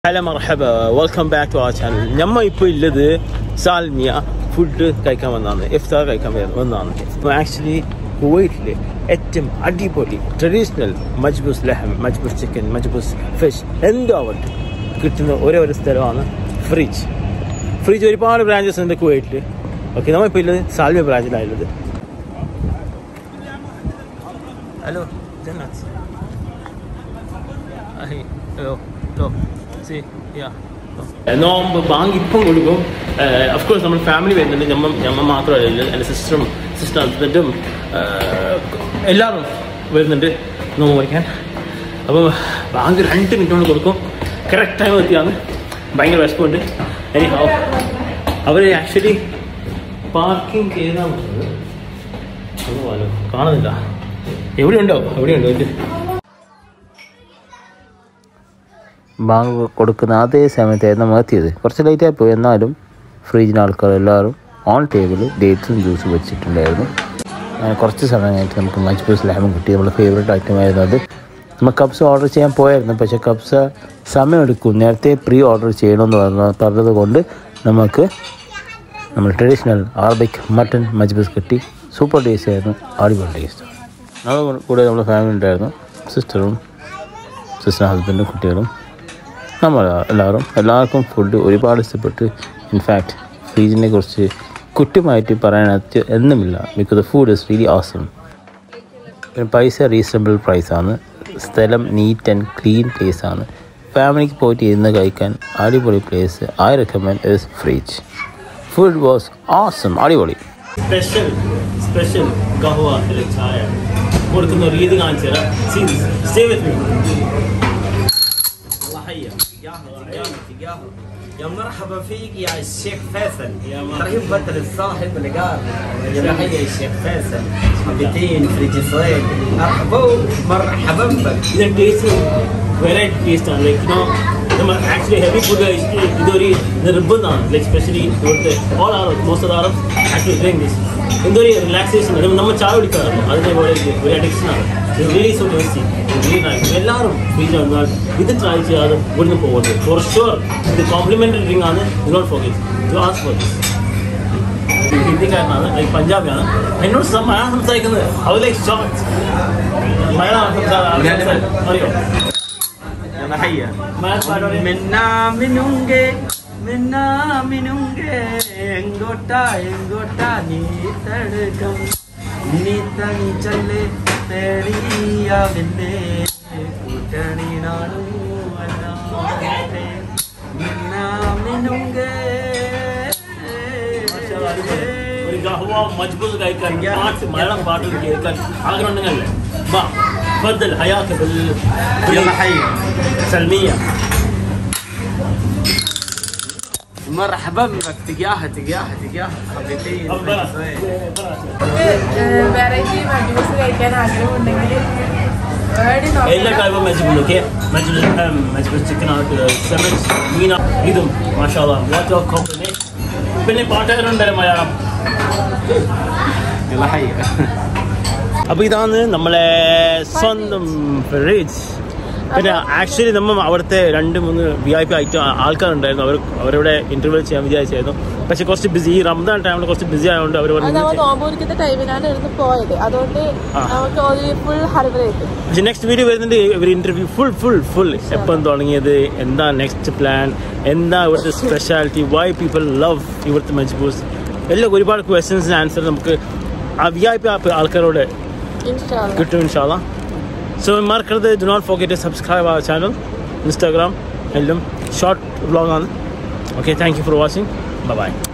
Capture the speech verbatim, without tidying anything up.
Hello, marhaba. Welcome back to our channel. Namma ipo illadu Salmiya food കഴിക്കാൻ വന്നതാണ്. ഇഫ്താർ കഴിക്കാൻ വന്നതാണ്. Actually കുവൈറ്റിലെ ഏറ്റവും അടിപൊളി ട്രഡീഷണൽ മജ്ബൂസ് ലഹം, മജ്ബൂസ് ചിക്കൻ, മജ്ബൂസ് ഫിഷ് എന്തോ ആവട്ടെ കിട്ടുന്ന ഒരേ ഒരു സ്ഥലമാണ് ഫ്രിഡ്ജ്. ഫ്രിഡ്ജ് ഒരുപാട് ബ്രാഞ്ചസ് ഉണ്ട് കുവൈറ്റിൽ. ഓക്കെ, നമ്മളിപ്പോൾ ഉള്ളത് സാൽമിയ ബ്രാഞ്ചിലായുള്ളത്. ഹലോ ജന്നാത്ത്. ഹലോ ഹലോ നോമ്പ് ബാങ്ക് ഇപ്പം കൊടുക്കും. അഫ്കോഴ്സ് നമ്മൾ ഫാമിലി വരുന്നുണ്ട്. ഞമ്മ ഞമ്മ മാത്രമല്ല, എൻ്റെ സിസ്റ്ററും സിസ്റ്റർ ഹസ്ബൻഡും എല്ലാവരും വരുന്നുണ്ട് നോമ്പ് പഠിക്കാൻ. അപ്പോൾ ബാങ്ക് രണ്ട് മിനിറ്റ് കൊണ്ട് കൊടുക്കും. കറക്റ്റ് ടൈം എത്തിയാണ്. ഭയങ്കര വിശപ്പുണ്ട്. ഇനി അവർ ആക്ച്വലി പാർക്കിംഗ് ചെയ്താൽ മതി. കാണുന്നില്ല, എവിടെയുണ്ടോ എവിടെയുണ്ടോ ഇത് ബാങ്ക് കൊടുക്കുന്ന അതേ സമയത്തായിരുന്നു നമ്മൾ എത്തിയത്. കുറച്ച് ലേറ്റായി പോയി, എന്നാലും ഫ്രിഡ്ജിന് ആൾക്കാർ എല്ലാവരും ഓൺ ടേബിൾ ഡേറ്റ്സും ജ്യൂസും വെച്ചിട്ടുണ്ടായിരുന്നു. കുറച്ച് സമയം കഴിഞ്ഞിട്ട് നമുക്ക് മജ്ബൂസ് ലഹം കിട്ടി. നമ്മുടെ ഫേവറേറ്റ് ഐറ്റം ആയിരുന്നു അത്. നമ്മൾ കബ്സ ഓർഡർ ചെയ്യാൻ പോയായിരുന്നു, പക്ഷേ കബ്സ സമയമെടുക്കും. നേരത്തെ പ്രീ ഓർഡർ ചെയ്യണമെന്ന് പറഞ്ഞ പറഞ്ഞത് കൊണ്ട് നമുക്ക് നമ്മൾ ട്രഡീഷണൽ അറബിക് മട്ടൺ മജ്ബൂസ് കിട്ടി. സൂപ്പർ ടേസ്റ്റ് ആയിരുന്നു, അടിപൊളി ടേസ്റ്റ്. നമ്മൾ കൂടെ നമ്മുടെ ഫാമിലി ഉണ്ടായിരുന്നു, സിസ്റ്ററും സിസ്റ്റർ ഹസ്ബൻഡും കുട്ടികളും നമ്മൾ എല്ലാവരും എല്ലാവർക്കും ഫുഡ് ഒരുപാട് ഇഷ്ടപ്പെട്ട്. ഇൻഫാക്റ്റ് ഫ്രീജിനെ കുറിച്ച് കുറ്റമായിട്ട് പറയാനകത്ത് എന്നുമില്ല. Because food is really awesome. പിന്നെ പൈസ റീസണബിൾ പ്രൈസാണ്. സ്ഥലം നീറ്റ് ആൻഡ് ക്ലീൻ പ്ലേസാണ്. ഫാമിലിക്ക് പോയിട്ട് ഇരുന്ന് കഴിക്കാൻ അടിപൊളി place. I recommend is Freej. Food was awesome, അടിപൊളി. സ്പെഷ്യൽ സ്പെഷ്യൽ ഗഹ്വ ചായ കൊടുക്കുന്ന രീതി കാണിച്ചു തരാം. Stay with me. يا مرحبا فيك يا الشيخ فيصل. ترحيب بدر الصاحب القار. يا تحية يا الشيخ فيصل. حبتين فريج صيد. مرحبا مرحبا بك. The taste is very tasty. Like you know, the actually heavy food is idori the ribbon on. Like especially the all Arabs, most of the Arabs actually drink this. Indori relaxation. നമ്മൾ ചായ കുടിക്കാറ് അതിനെ പോലെ ഒരു addiction ആണ്. It's really so tasty. It's really nice. എല്ലാവരും ഫ്രീജ് വന്നാൽ ഇത് try ചെയ്യാതെ ഇവിടുന്ന് പോകരുത്. ഫോർ ഷുവർ ഇത് കോംപ്ലിമെൻ്ററി ഡ്രിങ്ക് ആണ്. Do not forget to ask for this. ഹിന്ദിക്കാരനാണ്, ലൈക്ക് പഞ്ചാബിയാണ്. എന്നോട് മലയാളം സംസാരിക്കുന്നത് അവർ ലൈക്ക് ഷോർട്ട് മലയാളം സംസാരം അറിയോ? മിന്നാ മിനുങ്കെ മിന്നാ മിനുങ്കെ എങ്കോട്ടാ എങ്കോട്ടാ നീ തടുക്കം നീ തനി ചല്ലേ തേടിയ വിന്നെ കൂട്ടണി നാണു അല്ലാതെ മിന്നാ മിനുങ്കെ. ഒരു ഗഹ്വ മജ്ബൂസ് കഴിക്കാൻ മലയാളം പാട്ടുകൾ കേൾക്കാൻ ആഗ്രഹം ഉണ്ടെങ്കിലല്ലേ വാ. تفضل حياك بال يلا حي سلمية. مرحبا بك. تقياها تقياها تقياها حبيبتي. വെറൈറ്റി മജ്ബൂസ് കഴിക്കാൻ ആഗ്രഹമുണ്ടെങ്കിൽ എല്ലാ ടൈപ്പും മജ്ബൂസ്. ഓക്കെ, മജ്ബൂസ് മജ്ബൂസ് ചിക്കൻ ആയിട്ട് സെമൻസ് മീന ഇതും മാഷാ അല്ലാഹ് വാട്ട് ഓഫ് കോമ്പിനേഷൻ. പിന്നെ പാട്ടുകാരുണ്ടല്ലോ മലയാളം. يلا حي. അപ്പോൾ ഇതാണ് നമ്മളെ സ്വന്തം ഫ്രിഡ്ജ്. പിന്നെ ആക്ച്വലി നമ്മൾ അവിടുത്തെ രണ്ട് മൂന്ന് വി ഐ പി ഐറ്റം ആൾക്കാരുണ്ടായിരുന്നു. അവർ അവരുടെ ഇന്റർവ്യൂ ചെയ്യാൻ വിചാരിച്ചായിരുന്നു, പക്ഷെ കുറച്ച് ബിസി, ഈ റംസാൻ ടൈമിൽ കുറച്ച് ബിസി ആയതുകൊണ്ട് അവർ പക്ഷെ നെക്സ്റ്റ് വീഡിയോ വരുന്നുണ്ട്. ഇവർ ഇന്റർവ്യൂ ഫുൾ ഫുൾ ഫുൾ എപ്പം തുടങ്ങിയത്, എന്താ നെക്സ്റ്റ് പ്ലാൻ, എന്താ ഇവിടുത്തെ സ്പെഷ്യാലിറ്റി, വൈ പീപ്പിൾ ലവ് ഇവിടുത്തെ മജ്ബൂസ്, എല്ലാം ഒരുപാട് ക്വസ്റ്റ്യൻസിന് ആൻസർ നമുക്ക് ആ വി ഐ പി ആൾക്കാരോട് കിട്ടും ഇൻഷാല്ലാ. സോ മറക്കരുത്, do not forget to subscribe our channel, Instagram എല്ലാം ഷോർട്ട് വ്ളോഗാണ്. Okay, thank you for watching. Bye by.